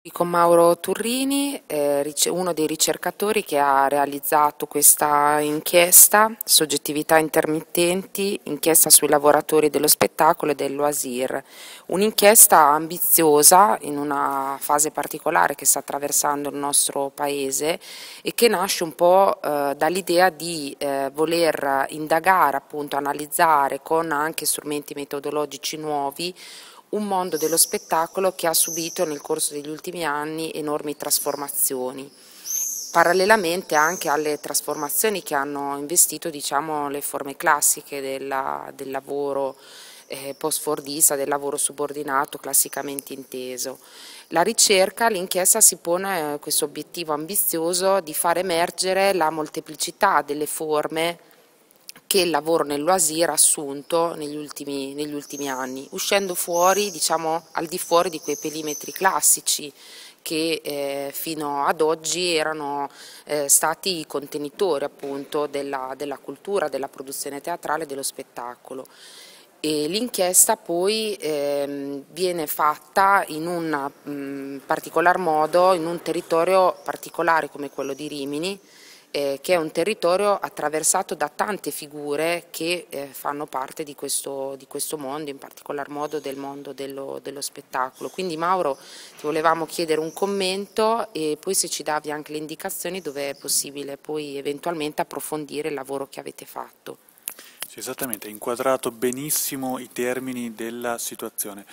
Con Mauro Turrini, uno dei ricercatori che ha realizzato questa inchiesta, Soggettività intermittenti, inchiesta sui lavoratori dello spettacolo e del loisir. Un'inchiesta ambiziosa in una fase particolare che sta attraversando il nostro paese e che nasce un po' dall'idea di voler indagare, appunto, analizzare con anche strumenti metodologici nuovi un mondo dello spettacolo che ha subito nel corso degli ultimi anni enormi trasformazioni, parallelamente anche alle trasformazioni che hanno investito, diciamo, le forme classiche del lavoro post-fordista, del lavoro subordinato classicamente inteso. La ricerca, l'inchiesta si pone questo obiettivo ambizioso di far emergere la molteplicità delle forme che il lavoro nel loisir ha assunto negli ultimi anni, uscendo fuori, diciamo, al di fuori di quei perimetri classici che fino ad oggi erano stati i contenitori, appunto, della cultura, della produzione teatrale e dello spettacolo. E l'inchiesta poi viene fatta in un particolar modo, in un territorio particolare come quello di Rimini, che è un territorio attraversato da tante figure che fanno parte di questo mondo, in particolar modo del mondo dello spettacolo. Quindi Mauro, ti volevamo chiedere un commento e poi se ci davi anche le indicazioni dove è possibile poi eventualmente approfondire il lavoro che avete fatto. Sì, esattamente, hai inquadrato benissimo i termini della situazione.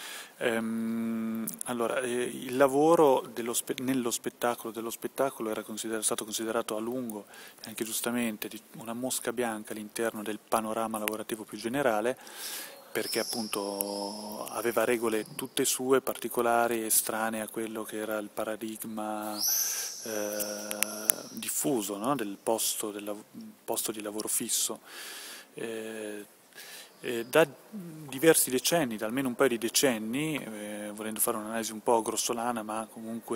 Il lavoro dello spettacolo era stato considerato a lungo, e anche giustamente, una mosca bianca all'interno del panorama lavorativo più generale, perché appunto aveva regole tutte sue, particolari, estranee a quello che era il paradigma diffuso, no? Del posto di lavoro fisso. Eh, da diversi decenni, da almeno un paio di decenni, volendo fare un'analisi un po' grossolana ma comunque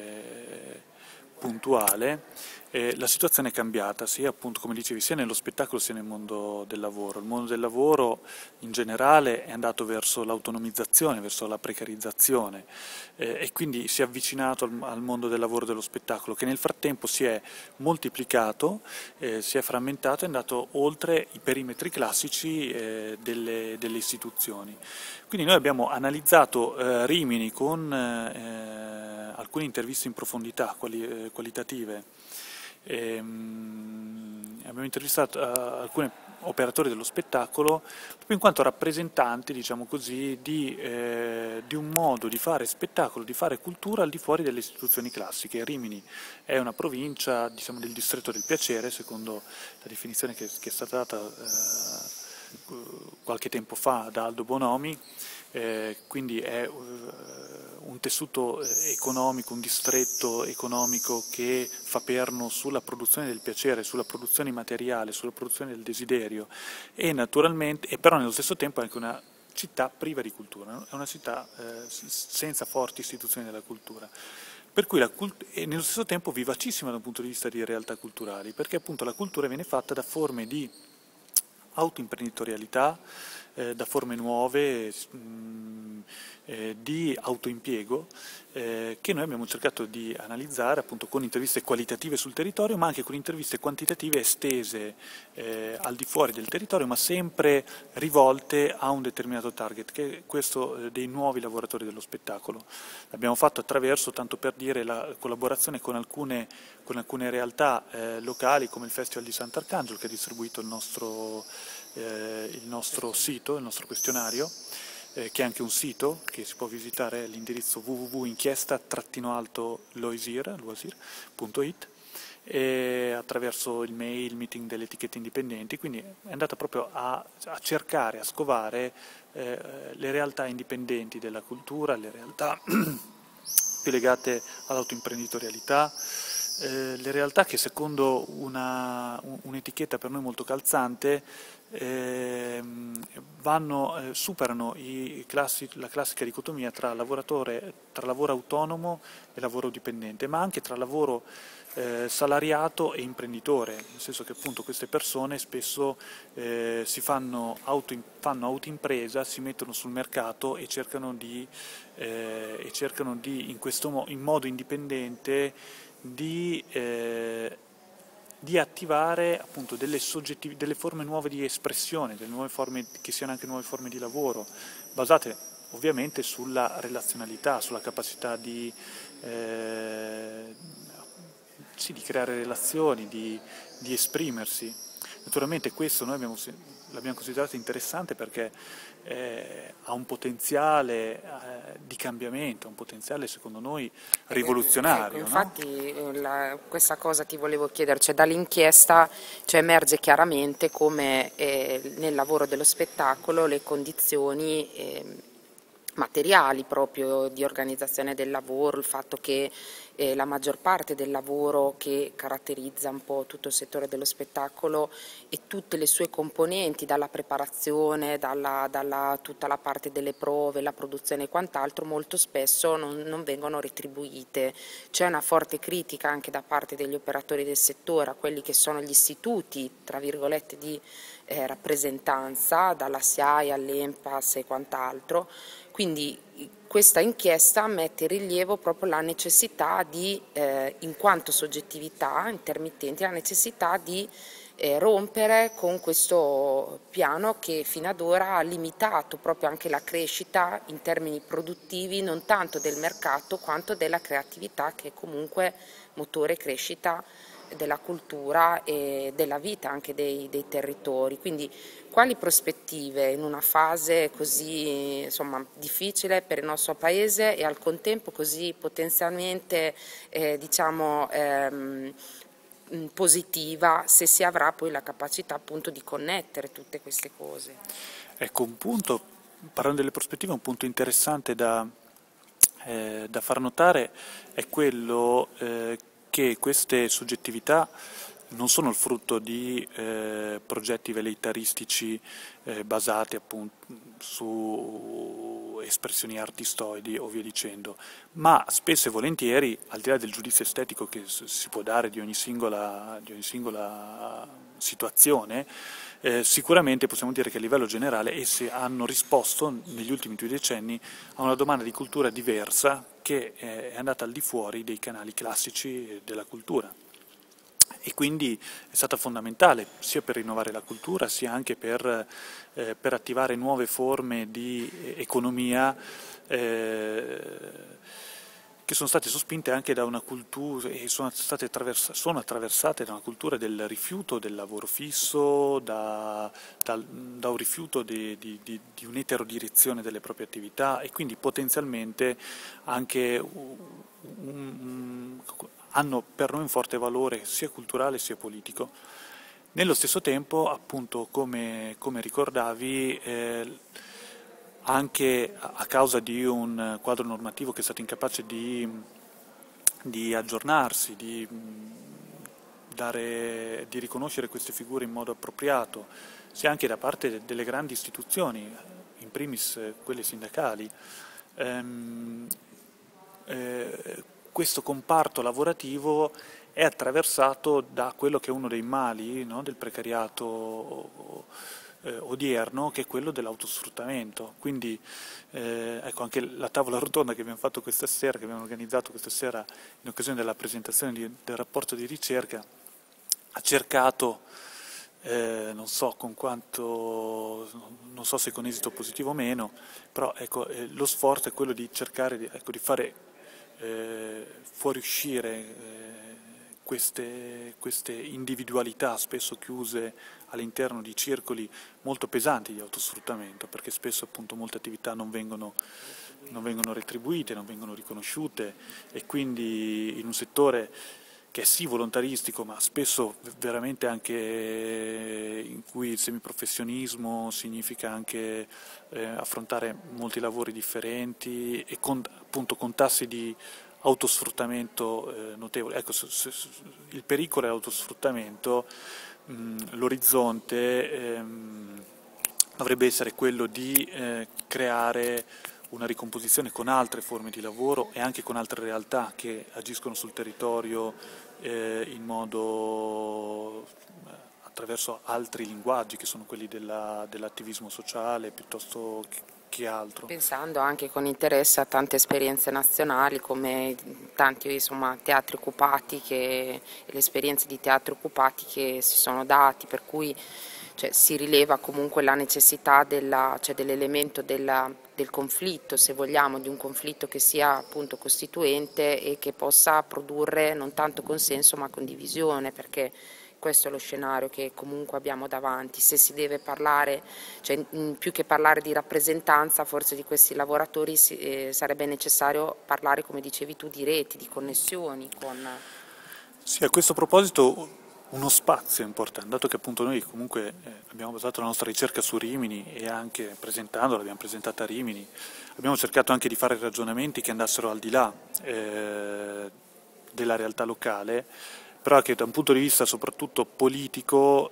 puntuale, la situazione è cambiata, sia appunto come dicevi, sia nello spettacolo sia nel mondo del lavoro. Il mondo del lavoro in generale è andato verso l'autonomizzazione, verso la precarizzazione e quindi si è avvicinato al mondo del lavoro dello spettacolo, che nel frattempo si è moltiplicato, si è frammentato e è andato oltre i perimetri classici delle istituzioni. Quindi noi abbiamo analizzato Rimini con alcune interviste in profondità qualitative. Abbiamo intervistato alcuni operatori dello spettacolo proprio in quanto rappresentanti, diciamo così, di un modo di fare spettacolo, di fare cultura al di fuori delle istituzioni classiche. Rimini è una provincia, diciamo, del distretto del piacere, secondo la definizione che è stata data qualche tempo fa da Aldo Bonomi, quindi è un tessuto economico, un distretto economico che fa perno sulla produzione del piacere, sulla produzione materiale, sulla produzione del desiderio e naturalmente, e però nello stesso tempo è anche una città priva di cultura, no? È una città senza forti istituzioni della cultura. Per cui è nello stesso tempo vivacissima da un punto di vista di realtà culturali, perché appunto la cultura viene fatta da forme di autoimprenditorialità, da forme nuove, di autoimpiego, che noi abbiamo cercato di analizzare appunto con interviste qualitative sul territorio, ma anche con interviste quantitative estese al di fuori del territorio, ma sempre rivolte a un determinato target, che è questo dei nuovi lavoratori dello spettacolo. L'abbiamo fatto attraverso, tanto per dire, la collaborazione con alcune realtà locali, come il Festival di Sant'Arcangelo, che ha distribuito il nostro sito, il nostro questionario, che è anche un sito che si può visitare all'indirizzo www.inchiesta-loisir.it, e attraverso il mail, il meeting delle etichette indipendenti, quindi è andata proprio a cercare, a scovare le realtà indipendenti della cultura, le realtà più legate all'autoimprenditorialità, le realtà che secondo un'etichetta per noi molto calzante superano la classica dicotomia tra lavoro autonomo e lavoro dipendente, ma anche tra lavoro salariato e imprenditore, nel senso che appunto queste persone spesso fanno autoimpresa, si mettono sul mercato e cercano in modo indipendente di attivare appunto delle forme nuove di espressione, delle nuove forme, che siano anche nuove forme di lavoro, basate ovviamente sulla relazionalità, sulla capacità sì, di creare relazioni, di esprimersi. Naturalmente questo noi l'abbiamo considerato interessante perché ha un potenziale di cambiamento, un potenziale secondo noi Ecco, rivoluzionario, no? infatti questa cosa ti volevo chiedere, cioè dall'inchiesta emerge chiaramente come nel lavoro dello spettacolo le condizioni materiali proprio di organizzazione del lavoro, il fatto che la maggior parte del lavoro che caratterizza un po' tutto il settore dello spettacolo e tutte le sue componenti, dalla preparazione, tutta la parte delle prove, la produzione e quant'altro, molto spesso non vengono retribuite. C'è una forte critica anche da parte degli operatori del settore a quelli che sono gli istituti, tra virgolette, di rappresentanza, dalla SIAE all'ENPAS e quant'altro. Quindi questa inchiesta mette in rilievo proprio la necessità in quanto soggettività intermittenti, la necessità di rompere con questo piano che fino ad ora ha limitato proprio anche la crescita in termini produttivi, non tanto del mercato quanto della creatività, che è comunque motore crescita della cultura e della vita anche dei territori. Quindi quali prospettive in una fase così difficile per il nostro Paese e al contempo così potenzialmente positiva, se si avrà poi la capacità appunto di connettere tutte queste cose? Ecco, parlando delle prospettive, un punto interessante da far notare è quello che queste soggettività non sono il frutto di progetti veleitaristici basati appunto su espressioni artistoidi o via dicendo, ma spesso e volentieri, al di là del giudizio estetico che si può dare di ogni singola situazione, sicuramente possiamo dire che a livello generale esse hanno risposto negli ultimi 2 decenni a una domanda di cultura diversa che è andata al di fuori dei canali classici della cultura. E quindi è stata fondamentale sia per rinnovare la cultura sia anche per attivare nuove forme di economia che sono state sospinte anche da una cultura e sono attraversate da una cultura del rifiuto del lavoro fisso, da un rifiuto di un'eterodirezione delle proprie attività e quindi potenzialmente anche hanno per noi un forte valore sia culturale sia politico. Nello stesso tempo, appunto, come ricordavi, anche a causa di un quadro normativo che è stato incapace di aggiornarsi, di riconoscere queste figure in modo appropriato, sia anche da parte delle grandi istituzioni, in primis quelle sindacali, questo comparto lavorativo è attraversato da quello che è uno dei mali, no, del precariato odierno, che è quello dell'autosfruttamento. Quindi ecco, anche la tavola rotonda che abbiamo fatto questa sera, che abbiamo organizzato questa sera in occasione della presentazione del rapporto di ricerca, ha cercato, non so se con esito positivo o meno, però ecco, lo sforzo è quello di cercare di fare fuoriuscire queste individualità spesso chiuse all'interno di circoli molto pesanti di autosfruttamento, perché spesso appunto molte attività non vengono retribuite, non vengono riconosciute e quindi in un settore che è sì volontaristico, ma spesso veramente anche in cui il semiprofessionismo significa anche affrontare molti lavori differenti e appunto con tassi di autosfruttamento notevole. Ecco, il pericolo è l'autosfruttamento, l'orizzonte dovrebbe essere quello di creare una ricomposizione con altre forme di lavoro e anche con altre realtà che agiscono sul territorio in modo attraverso altri linguaggi che sono quelli dell'attivismo sociale piuttosto che altro. Pensando anche con interesse a tante esperienze nazionali come tanti insomma, teatri occupati e le esperienze di teatri occupati che si sono dati, per cui cioè, si rileva comunque la necessità cioè, dell'elemento del conflitto, se vogliamo, di un conflitto che sia appunto costituente e che possa produrre non tanto consenso ma condivisione, perché questo è lo scenario che comunque abbiamo davanti. Se si deve parlare, cioè più che parlare di rappresentanza forse di questi lavoratori sarebbe necessario parlare, come dicevi tu, di reti, di connessioni con... Sì, a questo proposito uno spazio è importante, dato che appunto noi comunque abbiamo basato la nostra ricerca su Rimini e anche presentandola, l'abbiamo presentata a Rimini, abbiamo cercato anche di fare ragionamenti che andassero al di là della realtà locale, però che da un punto di vista soprattutto politico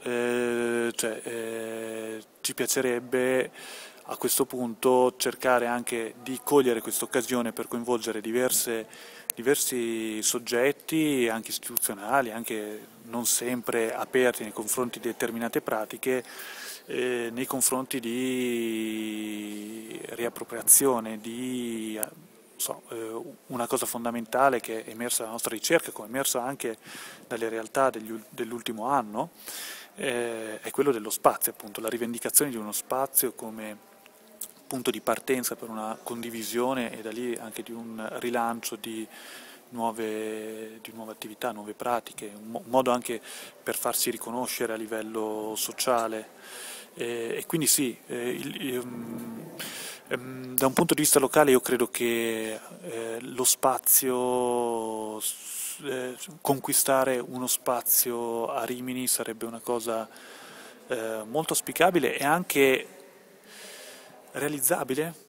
ci piacerebbe a questo punto cercare anche di cogliere questa occasione per coinvolgere diversi soggetti, anche istituzionali, anche non sempre aperti nei confronti di determinate pratiche, nei confronti di riappropriazione, una cosa fondamentale che è emersa dalla nostra ricerca, come è emersa anche dalle realtà dell'ultimo anno, è quello dello spazio, appunto, la rivendicazione di uno spazio come punto di partenza per una condivisione e da lì anche di un rilancio di nuove attività, nuove pratiche, un modo anche per farsi riconoscere a livello sociale. E quindi sì, da un punto di vista locale io credo che lo spazio, conquistare uno spazio a Rimini sarebbe una cosa molto auspicabile e anche realizzabile.